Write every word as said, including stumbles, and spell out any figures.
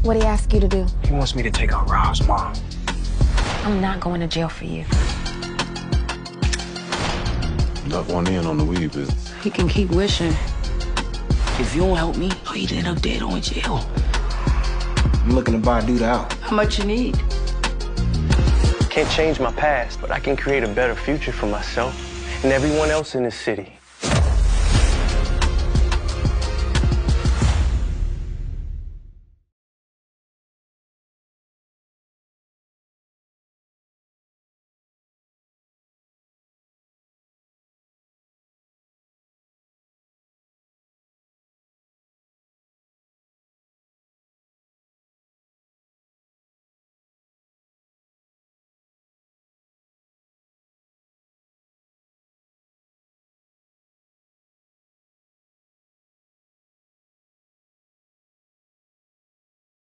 What'd he ask you to do? He wants me to take out Rob's mom. I'm not going to jail for you. Duck one in on the weed business. He can keep wishing. If you don't help me, he'd end up dead or in jail. I'm looking to buy a dude out. How much you need? Can't change my past, but I can create a better future for myself and everyone else in this city.